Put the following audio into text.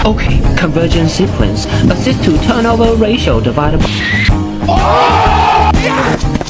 Okay, convergence sequence. Assist to turnover ratio divided by... Oh! Yes!